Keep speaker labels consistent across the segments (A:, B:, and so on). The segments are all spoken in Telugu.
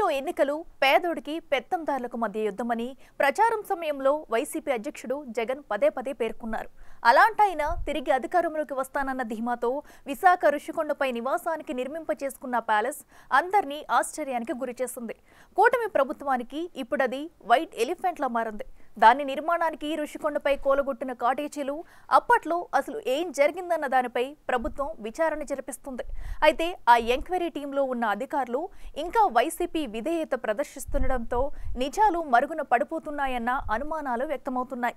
A: ఏపీలో ఎన్నికలు పేదోడికి పెత్తందారులకు మధ్య యుద్ధమని ప్రచారం సమయంలో వైసీపీ అధ్యక్షుడు జగన్ పదే పదే పేర్కొన్నారు. అలాంటైన తిరిగి అధికారంలోకి వస్తానన్న ధీమాతో విశాఖ ఋషికొండపై నివాసానికి నిర్మింపచేసుకున్న ప్యాలెస్ అందర్నీ ఆశ్చర్యానికి గురిచేసింది. కూటమి ప్రభుత్వానికి ఇప్పుడది వైట్ ఎలిఫెంట్లా మారింది. దాని నిర్మాణానికి ఋషికొండపై కోలగొట్టిన కాటేజీలు అప్పట్లో అసలు ఏం జరిగిందన్న దానిపై ప్రభుత్వం విచారణ జరిపిస్తుంది. అయితే ఆ ఎంక్వైరీ టీంలో ఉన్న అధికారులు ఇంకా వైసీపీ విధేయత ప్రదర్శిస్తుండటంతో నిజాలు మరుగున పడిపోతున్నాయన్న అనుమానాలు వ్యక్తమవుతున్నాయి.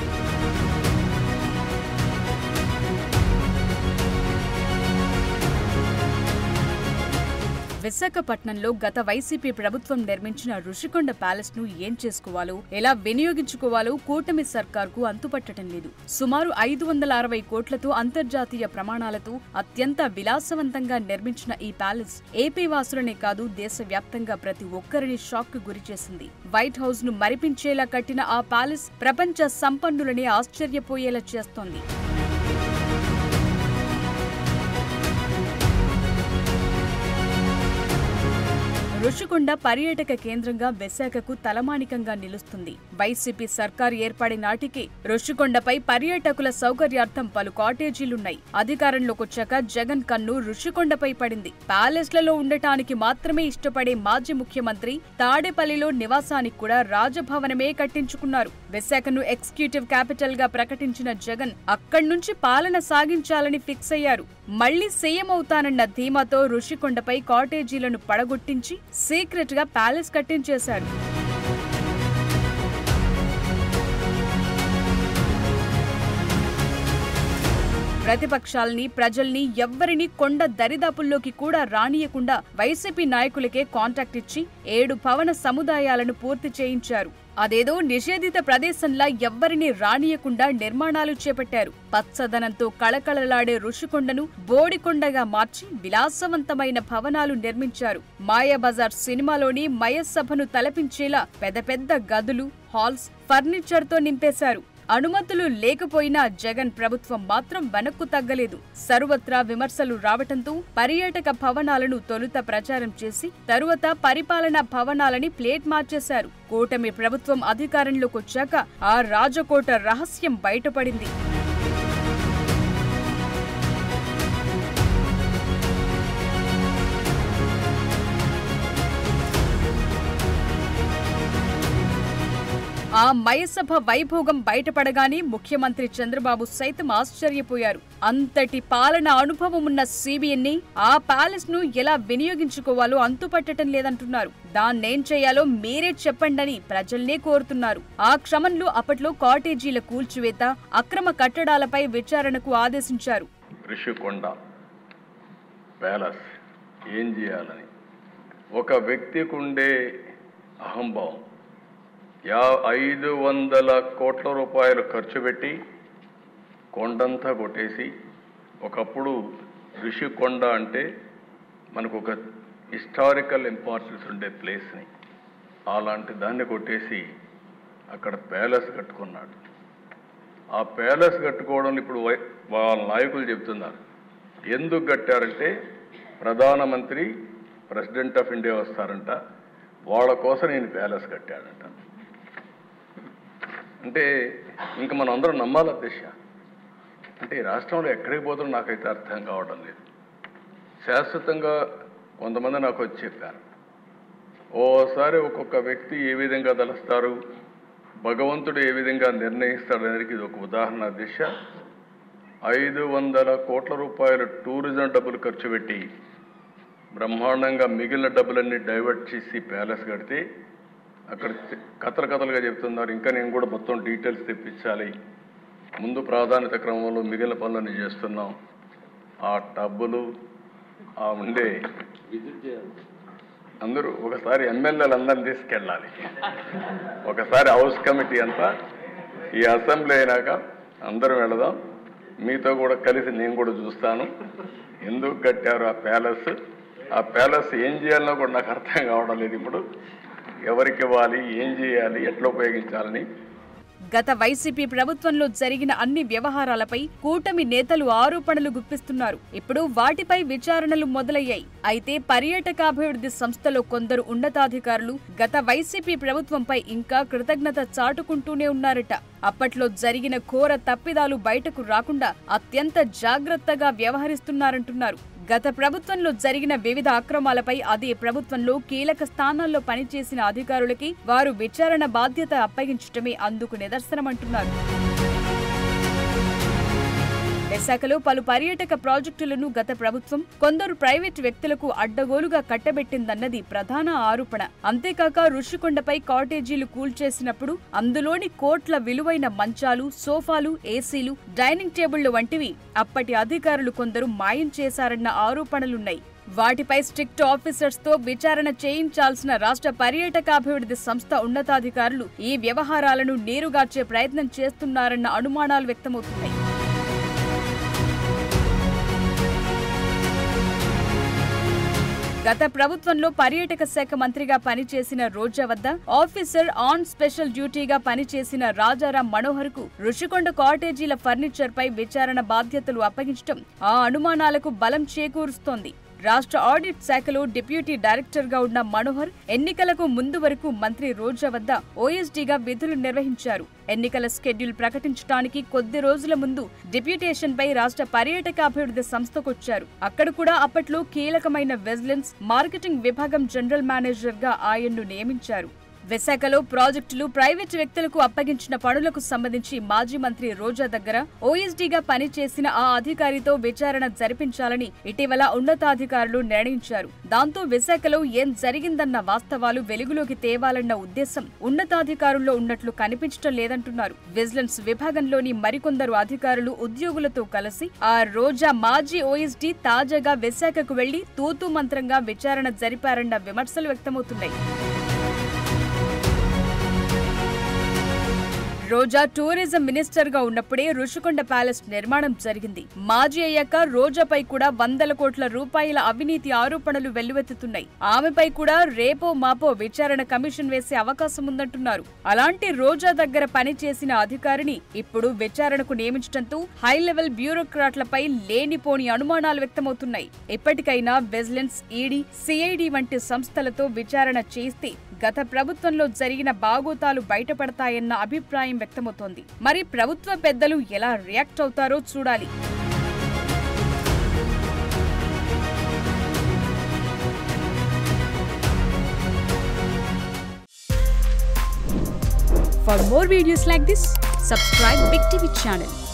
B: విశాఖపట్నంలో గత వైసీపీ ప్రభుత్వం నిర్మించిన ఋషికొండ ప్యాలెస్ ను ఏం చేసుకోవాలో, ఎలా వినియోగించుకోవాలో కూటమి సర్కార్కు అంతుపట్టడం లేదు. సుమారు 560 కోట్లతో అంతర్జాతీయ ప్రమాణాలతో అత్యంత విలాసవంతంగా నిర్మించిన ఈ ప్యాలెస్ ఏపీ వాసులనే కాదు దేశవ్యాప్తంగా ప్రతి ఒక్కరిని షాక్ కు గురిచేసింది. వైట్ హౌస్ ను మరిపించేలా కట్టిన ఆ ప్యాలెస్ ప్రపంచ సంపన్నులని ఆశ్చర్యపోయేలా చేస్తోంది. ఋషికొండ పర్యాటక కేంద్రంగా విశాఖకు తలమానికంగా నిలుస్తుంది. వైసీపీ సర్కారు ఏర్పడే నాటికి ఋషికొండపై పర్యాటకుల సౌకర్యార్థం పలు కాటేజీలున్నాయి. అధికారంలోకొచ్చాక జగన్ కన్ను ఋషికొండపై పడింది. ప్యాలెస్లలో ఉండటానికి మాత్రమే ఇష్టపడే మాజీ ముఖ్యమంత్రి తాడేపల్లిలో నివాసానికి కూడా రాజభవనమే కట్టించుకున్నారు. విశాఖను ఎగ్జిక్యూటివ్ క్యాపిటల్ గా ప్రకటించిన జగన్ అక్కడి నుంచి పాలన సాగించాలని ఫిక్స్ అయ్యారు. మళ్లీ సీఎం అవుతానన్న ధీమాతో ఋషికొండపై కాటేజీలను పడగొట్టించి సీక్రెట్ గా ప్యాలెస్ కట్టించేశారు. ప్రతిపక్షాల్ని, ప్రజల్ని ఎవ్వరినీ కొండ దరిదాపుల్లోకి కూడా రానియకుండా వైసీపీ నాయకులకే కాంట్రాక్ట్ ఇచ్చి 7 భవన సముదాయాలను పూర్తి చేయించారు. అదేదో నిషేధిత ప్రదేశంలా ఎవ్వరినీ రానియకుండా నిర్మాణాలు చేపట్టారు. పచ్చదనంతో కళకళలాడే ఋషికొండను బోడికొండగా మార్చి విలాసవంతమైన భవనాలు నిర్మించారు. మాయాబజార్ సినిమాలోని మయసభను తలపించేలా పెద్ద పెద్ద గదులు, హాల్స్, ఫర్నిచర్తో నింపేశారు. అనుమతులు లేకపోయినా జగన్ ప్రభుత్వం మాత్రం వెనక్కు తగ్గలేదు. సర్వత్రా విమర్శలు రావటంతో పర్యాటక భవనాలను తొలుత ప్రచారం చేసి తరువాత పరిపాలనా భవనాలని ప్లేట్ మార్చేశారు. కూటమి ప్రభుత్వం అధికారంలోకొచ్చాక ఆ రాజకోట రహస్యం బయటపడింది. ఆ మయసభ వైభోగం బయటపడగానే ముఖ్యమంత్రి చంద్రబాబు సైతం ఆశ్చర్యపోయారు. అంతటి పాలన అనుభవం ఉన్న సిబిఎన్ని ఆ ప్యాలెస్ ను ఎలా వినియోగించుకోవాలో అంతుపట్టడం లేదంటున్నారు. దాన్నేం చేయాలో మీరే చెప్పండని ప్రజల్నే కోరుతున్నారు. ఆ క్రమంలో అప్పట్లో కాటేజీల కూల్చివేత, అక్రమ కట్టడాలపై విచారణకు ఆదేశించారు.
C: ఋషికొండ ప్యాలెస్ ఏం చేయాలని ఒక వ్యక్తికుండే అహంభావం 500 కోట్ల రూపాయలు ఖర్చు పెట్టి కొండంతా కొట్టేసి, ఒకప్పుడు ఋషికొండ అంటే మనకు ఒక హిస్టారికల్ ఇంపార్టెన్స్ ఉండే ప్లేస్ని, అలాంటి దాన్ని కొట్టేసి అక్కడ ప్యాలెస్ కట్టుకున్నాడు. ఆ ప్యాలెస్ కట్టుకోవడం ఇప్పుడు వాళ్ళ నాయకులు చెప్తున్నారు. ఎందుకు కట్టారంటే ప్రధానమంత్రి, ప్రెసిడెంట్ ఆఫ్ ఇండియా వస్తారంట, వాళ్ళ కోసం నేను ప్యాలెస్ కట్టాడంట. అంటే ఇంకా మనం అందరం నమ్మాలి దిశ. అంటే ఈ రాష్ట్రంలో ఎక్కడికి పోతున్నా నాకైతే అర్థం కావడం లేదు. శాశ్వతంగా కొంతమంది నాకు వచ్చి చెప్పారు, ఓసారి ఒక్కొక్క వ్యక్తి ఏ విధంగా తలుస్తారు, భగవంతుడు ఏ విధంగా నిర్ణయిస్తాడు అనేది ఇది ఒక ఉదాహరణ దిశ. 500 కోట్ల రూపాయలు టూరిజం డబ్బులు ఖర్చు పెట్టి బ్రహ్మాండంగా మిగిలిన డబ్బులన్నీ డైవర్ట్ చేసి ప్యాలెస్ కడితే అక్కడ కథలుగా చెప్తున్నారు. ఇంకా నేను కూడా మొత్తం డీటెయిల్స్ తెప్పించాలి, ముందు ప్రాధాన్యత క్రమంలో మిగిలిన పనులన్నీ చేస్తున్నాం. ఆ డబ్బులు ఆ ఉండే అందరూ ఒకసారి ఎమ్మెల్యేలు అందరిని తీసుకెళ్ళాలి. ఒకసారి హౌస్ కమిటీ అంతా ఈ అసెంబ్లీ అయినాక అందరం వెళదాం, మీతో కూడా కలిసి నేను కూడా చూస్తాను ఎందుకు కట్టారు ఆ ప్యాలెస్ ఏం చేయాలనో కూడా నాకు అర్థం కావడం లేదు. ఇప్పుడు ఎవరికి ఇవ్వాలి, ఏం చేయాలి, ఎట్లా ఉపయోగించాలని
B: గత వైసీపీ ప్రభుత్వంలో జరిగిన అన్ని వ్యవహారాలపై కూటమి నేతలు ఆరోపణలు గుప్పిస్తున్నారు. ఇప్పుడు వాటిపై విచారణలు మొదలయ్యాయి. అయితే పర్యాటకాభివృద్ధి సంస్థలో కొందరు ఉన్నతాధికారులు గత వైసీపీ ప్రభుత్వంపై ఇంకా కృతజ్ఞత చాటుకుంటూనే ఉన్నారట. అప్పట్లో జరిగిన ఘోర తప్పిదాలు బయటకు రాకుండా అత్యంత జాగ్రత్తగా వ్యవహరిస్తున్నారంటున్నారు. గత ప్రభుత్వంలో జరిగిన వివిధ అక్రమాలపై అదే ప్రభుత్వంలో కీలక స్థానాల్లో పనిచేసిన అధికారులకి వారు విచారణ బాధ్యత అప్పగించడమే అందుకు నిదర్శనమంటున్నారు. విశాఖలో పలు పర్యాటక ప్రాజెక్టులను గత ప్రభుత్వం కొందరు ప్రైవేట్ వ్యక్తులకు అడ్డగోలుగా కట్టబెట్టిందన్నది ప్రధాన ఆరోపణ. అంతేకాక రుషికొండపై కాటేజీలు కూల్చేసినప్పుడు అందులోని కోట్ల విలువైన మంచాలు, సోఫాలు, ఏసీలు, డైనింగ్ టేబుళ్లు వంటివి అప్పటి అధికారులు కొందరు మాయం చేశారన్న ఆరోపణలున్నాయి. వాటిపై స్ట్రిక్ట్ ఆఫీసర్స్ తో విచారణ చేయించాల్సిన రాష్ట్ర పర్యాటకాభివృద్ధి సంస్థ ఉన్నతాధికారులు ఈ వ్యవహారాలను నీరుగార్చే ప్రయత్నం చేస్తున్నారన్న అనుమానాలు వ్యక్తమవుతున్నాయి. గత ప్రభుత్వంలో పర్యాటక శాఖ మంత్రిగా పనిచేసిన రోజా వద్ద ఆఫీసర్ ఆన్ స్పెషల్ డ్యూటీగా పనిచేసిన రాజారాం మనోహర్ కు రుషికొండ కాటేజీల ఫర్నిచర్ పై విచారణ బాధ్యతలు అప్పగించడం ఆ అనుమానాలకు బలం చేకూరుస్తోంది. రాష్ట్ర ఆడిట్ శాఖలో డిప్యూటీ డైరెక్టర్ గా ఉన్న మనోహర్ ఎన్నికలకు ముందు వరకు మంత్రి రోజా వద్ద ఓఎస్డీగా విధులు నిర్వహించారు. ఎన్నికల షెడ్యూల్ ప్రకటించడానికి కొద్ది రోజుల ముందు డిప్యూటేషన్ పై రాష్ట్ర పర్యాటకాభివృద్ధి సంస్థకొచ్చారు. అక్కడ కూడా అప్పట్లో కీలకమైన విజిలెన్స్, మార్కెటింగ్ విభాగం జనరల్ మేనేజర్ గా ఆయన్ను నియమించారు. విశాఖలో ప్రాజెక్టులు ప్రైవేట్ వ్యక్తులకు అప్పగించిన పనులకు సంబంధించి మాజీ మంత్రి రోజా దగ్గర ఓఎస్డీగా పనిచేసిన ఆ అధికారితో విచారణ జరిపించాలని ఇటీవల ఉన్నతాధికారులు నిర్ణయించారు. దాంతో విశాఖలో ఏం జరిగిందన్న వాస్తవాలు వెలుగులోకి తేవాలన్న ఉద్దేశం ఉన్నతాధికారుల్లో ఉన్నట్లు కనిపించడం లేదంటున్నారు. విజిలెన్స్ విభాగంలోని మరికొందరు అధికారులు ఉద్యోగులతో కలిసి ఆ రోజా మాజీ ఓఎస్డీ తాజాగా విశాఖకు వెళ్లి తూతూ మంత్రంగా విచారణ జరిపారన్న విమర్శలు వ్యక్తమవుతున్నాయి. రోజా టూరిజం మినిస్టర్ గా ఉన్నప్పుడే రుషికొండ ప్యాలెస్ నిర్మాణం జరిగింది. మాజీ అయ్యాక రోజాపై కూడా వందల కోట్ల రూపాయల అవినీతి ఆరోపణలు వెల్లువెత్తుతున్నాయి. ఆమెపై కూడా రేపో మాపో విచారణ కమిషన్ వేసే అవకాశం ఉందంటున్నారు. అలాంటి రోజా దగ్గర పనిచేసిన అధికారిని ఇప్పుడు విచారణకు నియమించడంతో హై లెవెల్ బ్యూరోక్రాట్లపై లేనిపోని అనుమానాలు వ్యక్తమవుతున్నాయి. ఇప్పటికైనా విజిలెన్స్, ఈడీ, సిఐడి వంటి సంస్థలతో విచారణ చేస్తే గత ప్రభుత్వంలో జరిగిన బాగోతాలు బయటపడతాయన్న అభిప్రాయం వ్యక్తమవుతోంది. మరి ప్రభుత్వ పెద్దలు ఎలా రియాక్ట్ అవుతారో చూడాలి. For more videos like this, subscribe Big TV channel.